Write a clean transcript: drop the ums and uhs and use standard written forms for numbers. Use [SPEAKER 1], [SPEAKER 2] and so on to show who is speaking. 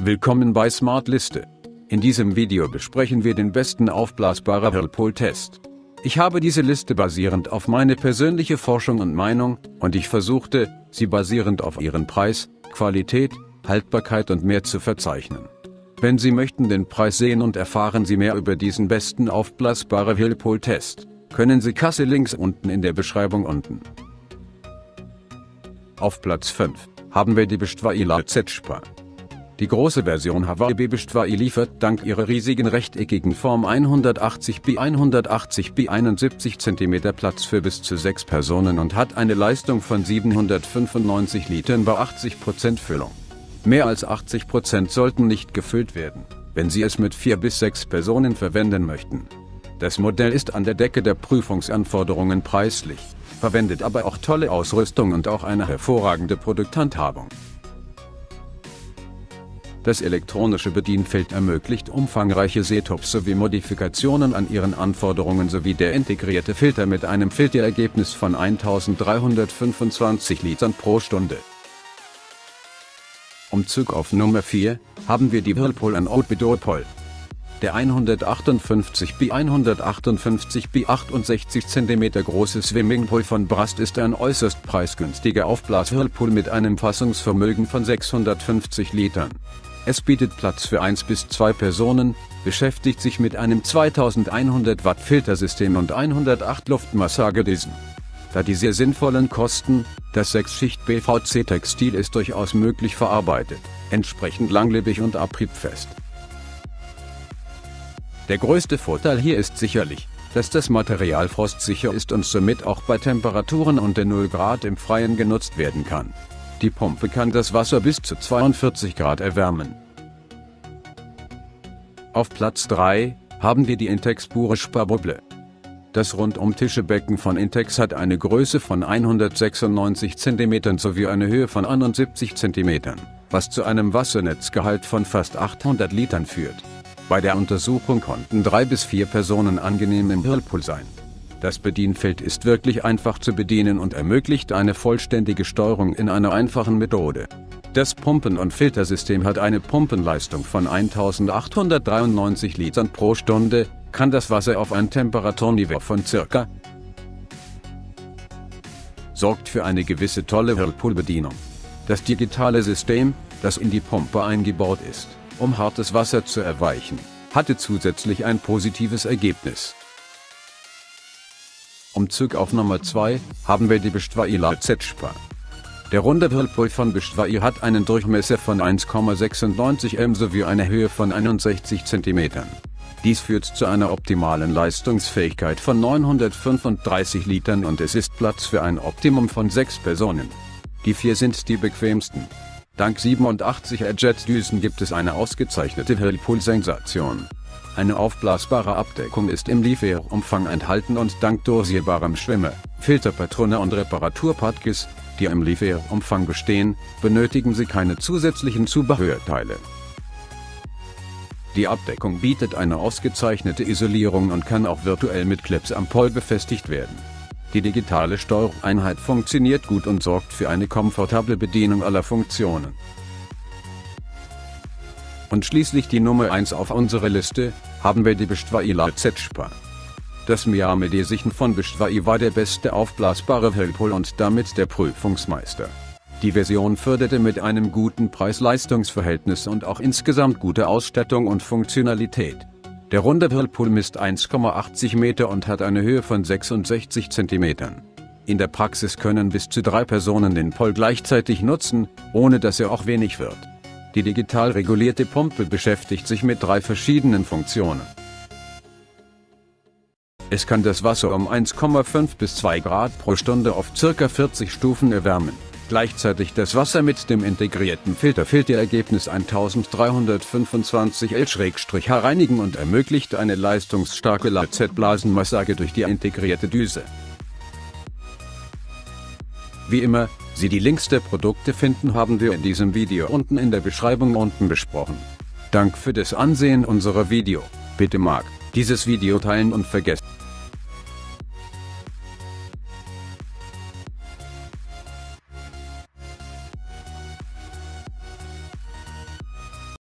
[SPEAKER 1] Willkommen bei Smart Liste. In diesem Video besprechen wir den besten aufblasbaren Whirlpool-Test. Ich habe diese Liste basierend auf meine persönliche Forschung und Meinung, und ich versuchte, sie basierend auf ihren Preis, Qualität, Haltbarkeit und mehr zu verzeichnen. Wenn Sie möchten den Preis sehen und erfahren Sie mehr über diesen besten aufblasbaren Whirlpool-Test, können Sie Kasse links unten in der Beschreibung unten. Auf Platz 5 haben wir die Bestwai Z-Spa. Die große Version Hawaii Bestwai liefert dank ihrer riesigen rechteckigen Form 180 x 180 x 71 cm Platz für bis zu 6 Personen und hat eine Leistung von 795 Litern bei 80% Füllung. Mehr als 80% sollten nicht gefüllt werden, wenn Sie es mit 4 bis 6 Personen verwenden möchten. Das Modell ist an der Decke der Prüfungsanforderungen preislich, verwendet aber auch tolle Ausrüstung und auch eine hervorragende Produkthandhabung. Das elektronische Bedienfeld ermöglicht umfangreiche Setups sowie Modifikationen an ihren Anforderungen sowie der integrierte Filter mit einem Filterergebnis von 1325 Litern pro Stunde. Umzug auf Nummer 4 haben wir die Whirlpool Eau Duopol. Der 158 x 158 x 68 cm große Swimmingpool von Brast ist ein äußerst preisgünstiger Aufblas-Whirlpool mit einem Fassungsvermögen von 650 Litern. Es bietet Platz für 1 bis 2 Personen, beschäftigt sich mit einem 2100 Watt Filtersystem und 108 Luftmassagedüsen. Da die sehr sinnvollen Kosten, das 6-Schicht PVC-Textil ist durchaus möglich verarbeitet, entsprechend langlebig und abriebfest. Der größte Vorteil hier ist sicherlich, dass das Material frostsicher ist und somit auch bei Temperaturen unter 0 Grad im Freien genutzt werden kann. Die Pumpe kann das Wasser bis zu 42 Grad erwärmen. Auf Platz 3 haben wir die Intex Pure Sparbubble. Das Rundumtischebecken von Intex hat eine Größe von 196 cm sowie eine Höhe von 71 cm, was zu einem Wassernetzgehalt von fast 800 Litern führt. Bei der Untersuchung konnten 3 bis 4 Personen angenehm im Whirlpool sein. Das Bedienfeld ist wirklich einfach zu bedienen und ermöglicht eine vollständige Steuerung in einer einfachen Methode. Das Pumpen- und Filtersystem hat eine Pumpenleistung von 1893 Litern pro Stunde, kann das Wasser auf ein Temperaturniveau von ca. sorgt für eine gewisse tolle Whirlpool-Bedienung. Das digitale System, das in die Pumpe eingebaut ist, um hartes Wasser zu erweichen, hatte zusätzlich ein positives Ergebnis. Umzug auf Nummer 2 haben wir die Bestwai Z-Spa. Der runde Whirlpool von Bestwai hat einen Durchmesser von 1,96 m sowie eine Höhe von 61 cm. Dies führt zu einer optimalen Leistungsfähigkeit von 935 Litern und es ist Platz für ein Optimum von 6 Personen. Die 4 sind die bequemsten. Dank 87er Jet-Düsen gibt es eine ausgezeichnete Whirlpool-Sensation. Eine aufblasbare Abdeckung ist im Lieferumfang enthalten und dank dosierbarem Schwimmer, Filterpatrone und Reparaturpadkes, die im Lieferumfang bestehen, benötigen Sie keine zusätzlichen Zubehörteile. Die Abdeckung bietet eine ausgezeichnete Isolierung und kann auch virtuell mit Clips am Pol befestigt werden. Die digitale Steuereinheit funktioniert gut und sorgt für eine komfortable Bedienung aller Funktionen. Und schließlich die Nummer 1 auf unserer Liste, haben wir die Bestwai Z-Spa. Das Miamedi-Sichen von Bestwai war der beste aufblasbare Whirlpool und damit der Prüfungsmeister. Die Version förderte mit einem guten Preis-Leistungs-Verhältnis und auch insgesamt gute Ausstattung und Funktionalität. Der runde Whirlpool misst 1,80 Meter und hat eine Höhe von 66 cm. In der Praxis können bis zu 3 Personen den Pol gleichzeitig nutzen, ohne dass er auch wenig wird. Die digital regulierte Pumpe beschäftigt sich mit 3 verschiedenen Funktionen. Es kann das Wasser um 1,5 bis 2 Grad pro Stunde auf ca. 40 Stufen erwärmen. Gleichzeitig das Wasser mit dem integrierten Filterergebnis 1325 L/H reinigen und ermöglicht eine leistungsstarke LZ-Blasenmassage durch die integrierte Düse. Wie immer, Sie die Links der Produkte finden, haben wir in diesem Video unten in der Beschreibung unten besprochen. Dank für das Ansehen unserer Video. Bitte mag dieses Video teilen und vergesst